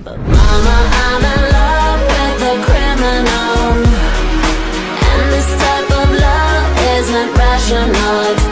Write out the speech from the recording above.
But mama, I'm in love with a criminal, and this type of love isn't rational. It's